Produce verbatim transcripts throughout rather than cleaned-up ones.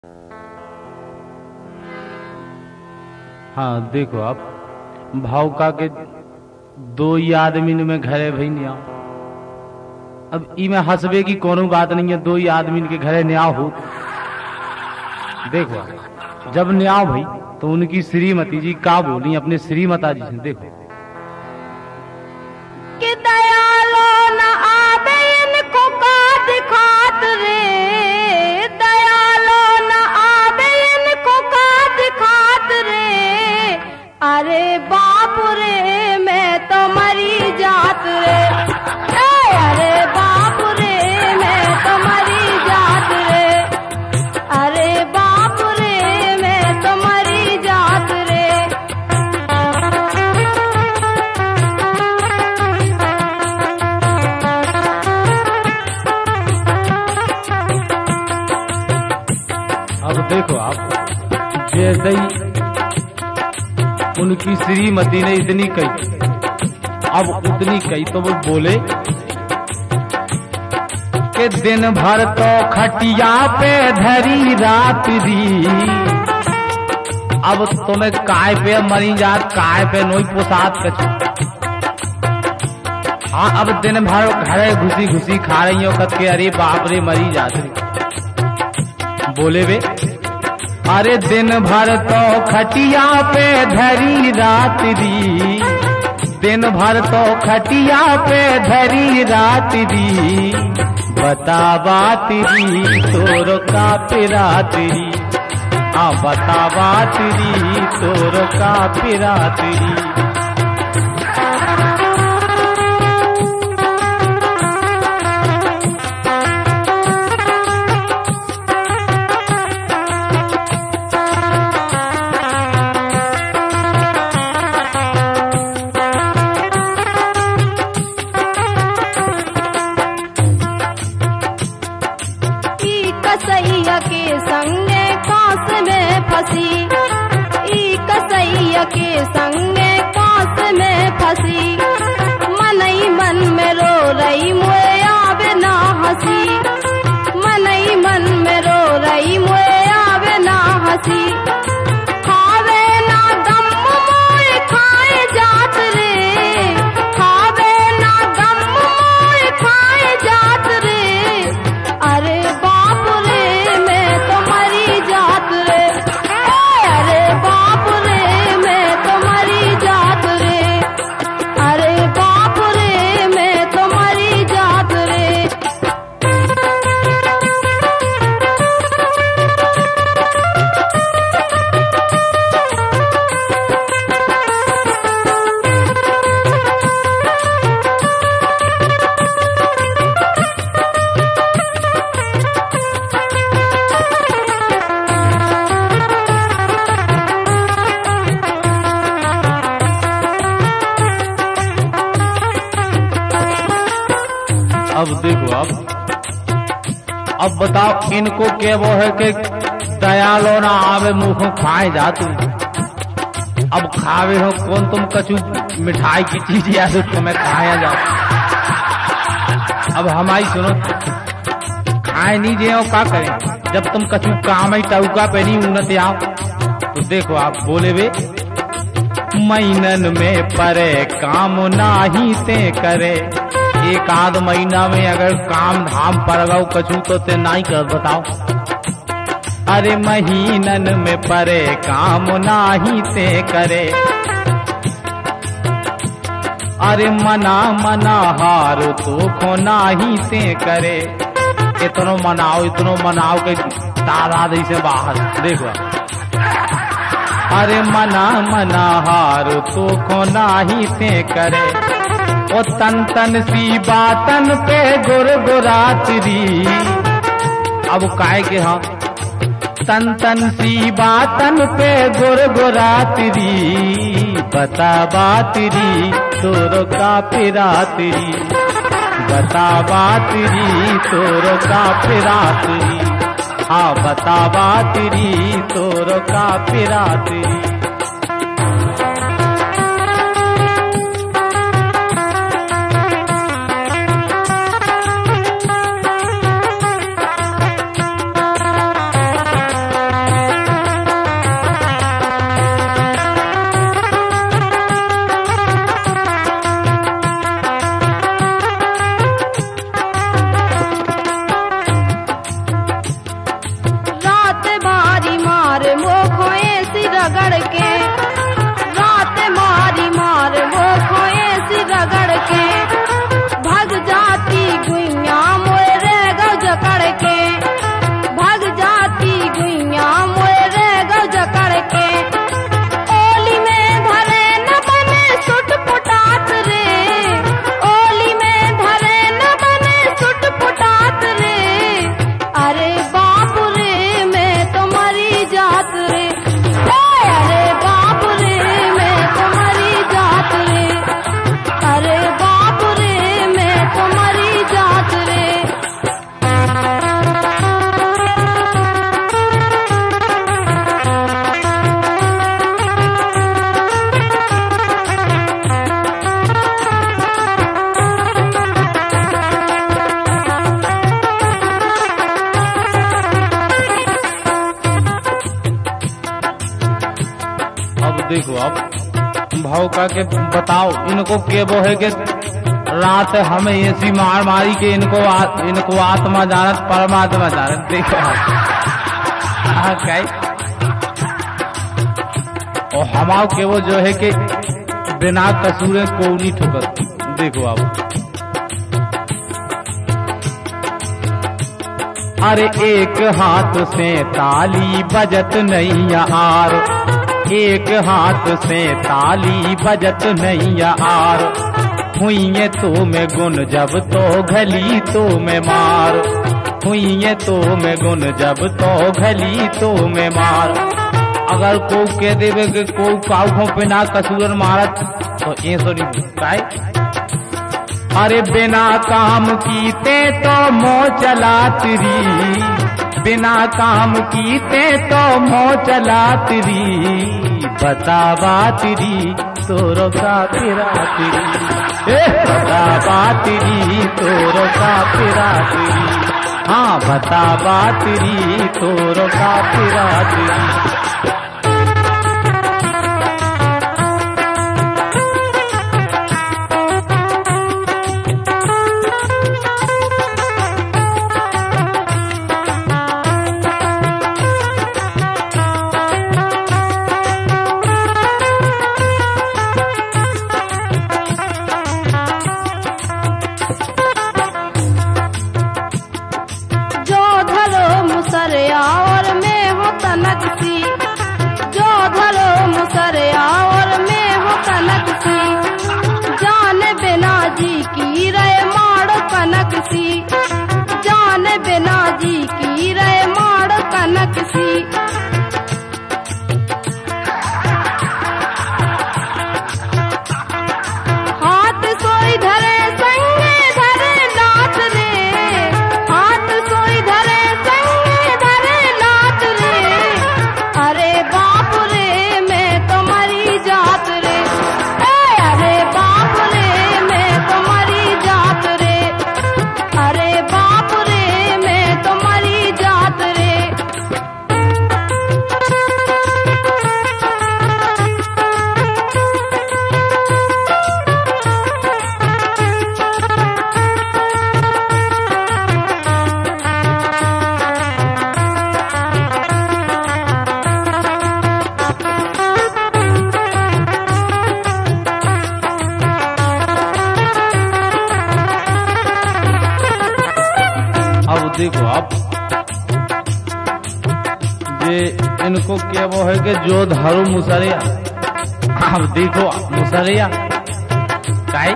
हाँ देखो आप भाव का के दो ही आदमी में घरे भई न्या। अब ई में हंसबे की कोनो बात नहीं है, दो ही आदमी के घरे न्या हो। देखो जब न्या भई तो उनकी श्रीमती जी का बोली अपने श्रीमता जी से, देखो कि दयालो न आवे इनको का दिखात रे, दयालो न आवे इनको का दिखात रे। अरे बाप रे मैं तो मरी जात रे, ए अरे बाप रे मैं तो मरी जात रे, अरे बाप रे मैं तो मरी जात रे। अब देखो आप जैसे ही उनकी श्रीमती ने इतनी कही, अब उतनी कही तो वो बोले कि दिन भर तो खटिया पे धरी रात दी। अब तुम्हें काय पे मरी जात, काय पे नोई पोसात कछु। हाँ अब दिन भर घरे घुसी घुसी खा रही हो कत के, अरे बाप रे मरी जात रही। बोले वे अरे दिन भर तो खटिया पे धरी रात दी, दिन भर तो खटिया पे धरी रात दी। बता बात री तोर का पिरात री, हाँ बता बात री तोर का पिरात री। कसैया के संगे कांस में फंसी, ई कसैया के संगे कांस में फंसी। मनई मन में रो रही मुए आवे ना हंसी, मनई मन में रो रही मुए आवे ना हंसी। खावे ना दम मोए खाए जात रे, खावे ना दम मोए खाए जात रे। अरे बाप रे मैं तो मरी जात रे, अरे बाप रे मैं तो मरी जात रे, अरे बाप रे मैं तो मरी जात रे। अब देखो आप अब बताओ इनको क्या वो है कि दयालो ना आवे मुंह खाए जा तुम। अब खावे हो कौन तुम कछु मिठाई की चीज या तो तुम्हें खाया जाओ। अब हमारी सुनो खाए नहीं जे का करें जब तुम कछु काम ही टौका पे नहीं उन्नत आओ। तो देखो आप बोले वे महीनन में परे काम नाही ते करे। एक आध महीना में अगर काम धाम पर गौ कछु तो ते नहीं कर बताओ। अरे महीनन में परे काम नाही ते करे। अरे मना मना हार तो खो नाही ते करे। इतनो मनाओ इतनो मनाओ के तारा दी से बाहर देखो। अरे मना मना हार तो खो नाही ते करे। ओ तन तन सी बातन पे गुर गुरातरी। अब काय के हाँ तन तन सी बातन पे गुर गुरातरी। बता बातरी तोर का पिरातरी, बता बातरी तोर का पिरातरी, हाँ बता बातरी तोर का पिरातरी। देखो अब भाव का के बताओ इनको के वो है कि रात हमें ऐसी मार मारी के इनको आ, इनको आत्मा जानत परमात्मा जानत। देखो हाँ क्या और हमाओ के वो जो है कि बिना कसूरे को नहीं ठुकर। देखो आप अरे एक हाथ से ताली बजत नहीं यार, एक हाथ से ताली बजत नहीं यार, हुई तो में गुण जब तो घली तो में मार, हुई तो में गुण जब तो घली तो में मार। अगर को कह देवे कि को काऊ बिना कसूर मारत तो ये सॉरी काय अरे बिना काम कीते तो मो चलातरी, बिना काम कीते तो मो चलातरी, बता बातरी तोरो का पिरातरी, बता बातरी तोरो का पिरातरी, हाँ बता बातरी तोरो का पिरातरी। और मैं हूँ तनक सी, जो धरो मुसरिया और मैं हूँ तनक सी, जाने बिना जी की रहे माड़ कनक सी, जाने बिना जी की रहे माड़ कनक सी। हाथ सोई धरे संगे धरे नाथ रे, हाथ सोई धरे अरे बाप रे मैं तो मरी जात रे, अरे बाप रे मैं तो मरी जात रे, अरे बाप रे मैं तो मरी जात रे। अब देखो आप ये इनको क्या वो है कि जो धरो मुसरिया, अब देखो मुसरिया काय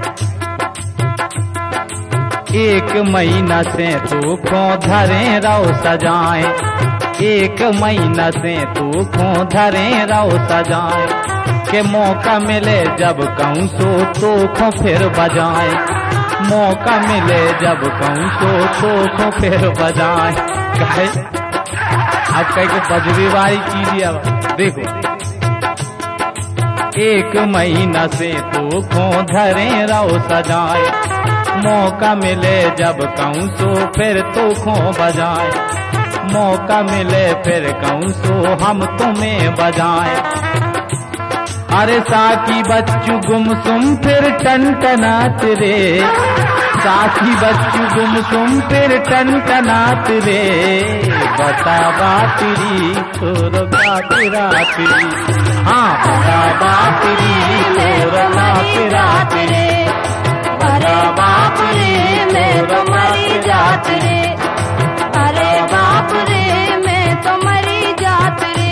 एक महीना से तू को धरे रहो सजाए, एक महीना से तू को धरे रहो सजाए, के मौका मिले जब कहूँ सो तो को फिर बजाए, मौका मिले जब कहूँ तो तो को फिर बजाए। काहे अब कहीं को बजरी वाली चीज अब देखो एक महीना से तो को धरे रहो सजाए, मौका मिले जब कहूँ सो फिर तो को बजाए, मौका मिले फिर कहूँ सो हम तुम्हें बजाए। अरे साकी बच्चू गुमसुम फिर टनटनात रे, साकी बच्चू गुमसुम फिर टनटनात रे, बता बातरी तोरो का पिरातरी, हाँ बता बातरी तोरो का पिरातरी, अरे बाप रे मैं तो मरी जात रे, अरे बाप रे मैं तो मरी जात रे।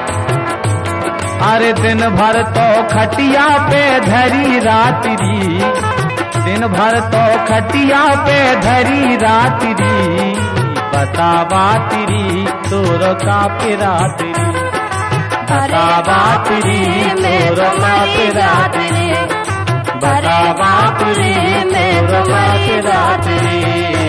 अरे दिन भर तो खटिया पे धरी रात्रि, दिन भर तो खटिया पे धरी रात्रि, बता बातरी तोरो का पिरातरी, बता बातरी तोरो का पिरातरी, बता बातरी तोरो का पिरातरी।